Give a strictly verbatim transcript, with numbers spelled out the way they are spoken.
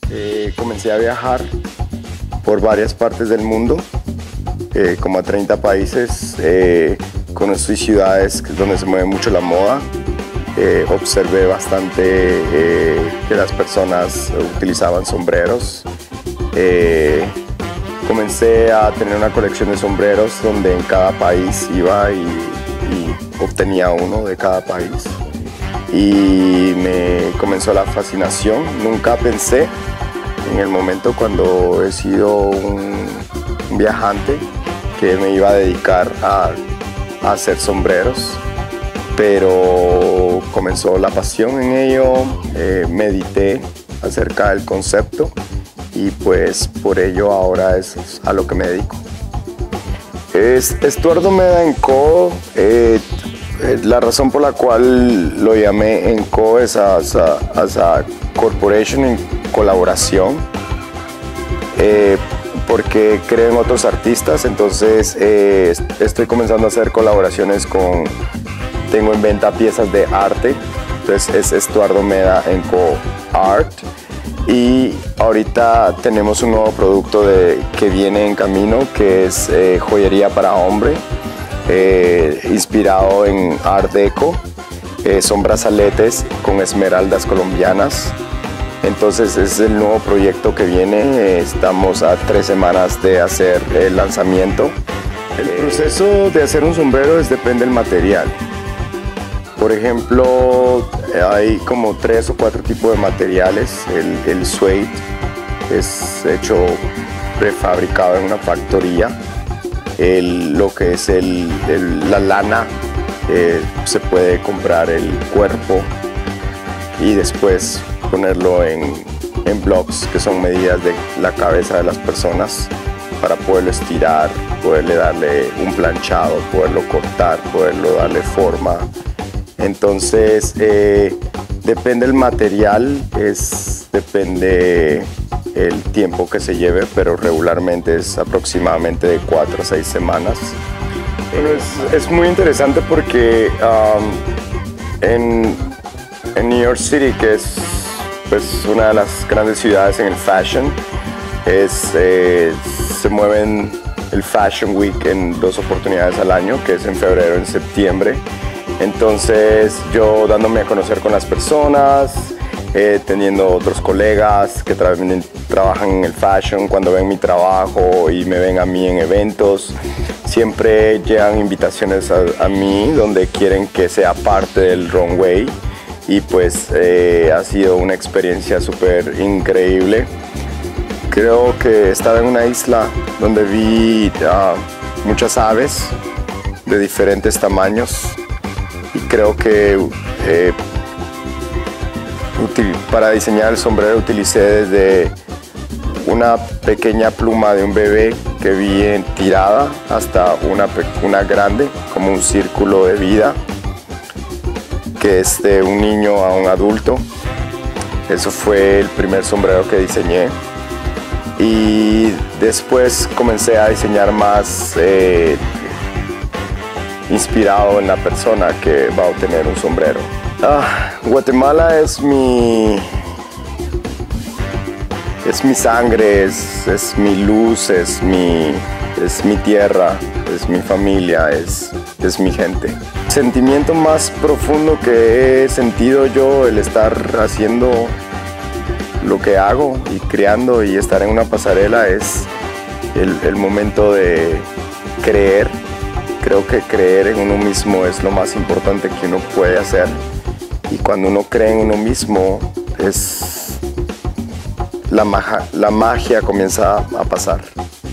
Eh, comencé a viajar por varias partes del mundo, eh, como a treinta países. Eh, conocí ciudades donde se mueve mucho la moda. Eh, observé bastante eh, que las personas utilizaban sombreros. Eh, comencé a tener una colección de sombreros donde en cada país iba y, y obtenía uno de cada país. Y me comenzó la fascinación. Nunca pensé en el momento cuando he sido un, un viajante que me iba a dedicar a, a hacer sombreros, pero comenzó la pasión en ello. Eh, medité acerca del concepto y pues por ello ahora es a lo que me dedico. Es, Estuardo Meda and Co. Eh, la razón por la cual lo llamé en Co es as a, as a corporation en colaboración, eh, porque creo en otros artistas. Entonces eh, estoy comenzando a hacer colaboraciones con, tengo en venta piezas de arte, entonces es Estuardo Meda and Co Art, y ahorita tenemos un nuevo producto de, que viene en camino, que es eh, joyería para hombre, eh, inspirado en Art Deco. Eh, son brazaletes con esmeraldas colombianas. Entonces es el nuevo proyecto que viene. Estamos a tres semanas de hacer el lanzamiento. El proceso de hacer un sombrero es, depende del material. Por ejemplo, hay como tres o cuatro tipos de materiales. El, el suede es hecho prefabricado en una factoría. El, lo que es el, el, la lana, eh, se puede comprar el cuerpo y después ponerlo en, en blocks, que son medidas de la cabeza de las personas, para poderlo estirar, poderle darle un planchado, poderlo cortar, poderlo darle forma. Entonces eh, depende del material, es, depende el tiempo que se lleve, pero regularmente es aproximadamente de cuatro a seis semanas. Bueno, es, es muy interesante porque um, en, en New York City, que es pues una de las grandes ciudades en el fashion, es, eh, se mueven el Fashion Week en dos oportunidades al año, que es en febrero y en septiembre. Entonces yo dándome a conocer con las personas, eh, teniendo otros colegas que tra trabajan en el fashion, cuando ven mi trabajo y me ven a mí en eventos, siempre llegan invitaciones a, a mí donde quieren que sea parte del runway. Y pues eh, ha sido una experiencia súper increíble. Creo que estaba en una isla donde vi uh, muchas aves de diferentes tamaños, y creo que eh, para diseñar el sombrero utilicé desde una pequeña pluma de un bebé que vi en tirada hasta una, una grande, como un círculo de vida, que es de un niño a un adulto. Eso fue el primer sombrero que diseñé. Y después comencé a diseñar más eh, inspirado en la persona que va a obtener un sombrero. Ah, Guatemala es mi, es mi sangre, es, es mi luz, es mi, es mi tierra, es mi familia, es, es mi gente. El sentimiento más profundo que he sentido yo, el estar haciendo lo que hago y creando y estar en una pasarela, es el, el momento de creer. Creo que creer en uno mismo es lo más importante que uno puede hacer, y cuando uno cree en uno mismo, es la magia, la magia comienza a pasar.